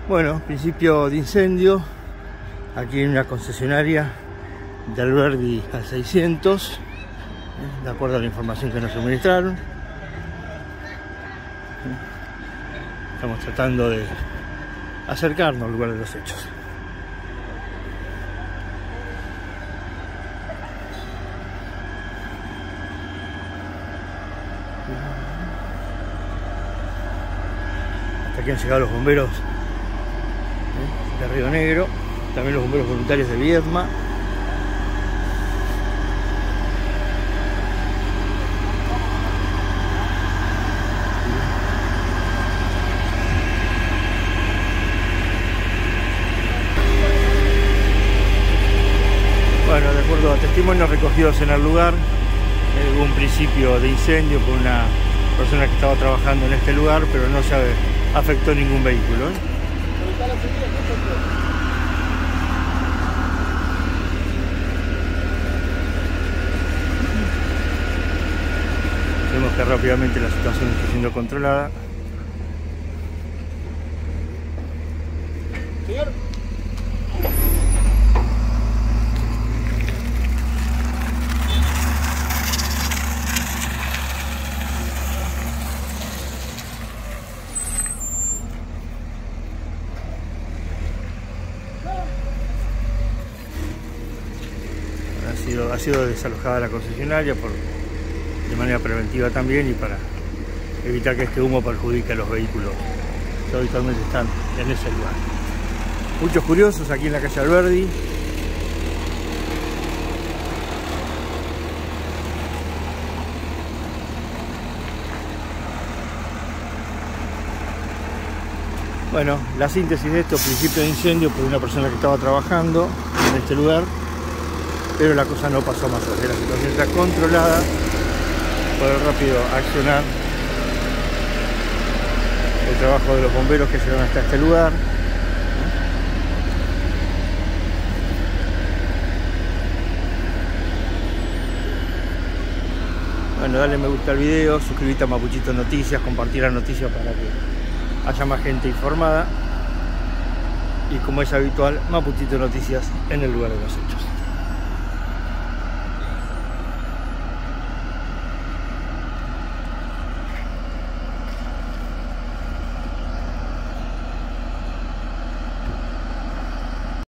Bueno, principio de incendio aquí en una concesionaria de Alberdi al 600, de acuerdo a la información que nos suministraron. Estamos tratando de acercarnos al lugar de los hechos. Hasta aquí han llegado los bomberos de Río Negro, también los bomberos voluntarios de Viedma. Bueno, de acuerdo a testimonios recogidos en el lugar, hubo un principio de incendio por una persona que estaba trabajando en este lugar, pero no se afectó ningún vehículo. Vemos que rápidamente la situación está siendo controlada. Señor. Ha sido desalojada la concesionaria de manera preventiva también, y para evitar que este humo perjudique a los vehículos que habitualmente están en ese lugar. Muchos curiosos aquí en la calle Alberdi. Bueno, la síntesis de esto: principio de incendio por una persona que estaba trabajando en este lugar, pero la cosa no pasó más allá. La situación está controlada por el rápido accionar, el trabajo de los bomberos que llegaron hasta este lugar. Bueno, dale me gusta al video, suscríbete a Mapuchito Noticias, compartir la noticia para que haya más gente informada. Y como es habitual, Mapuchito Noticias en el lugar de los hechos.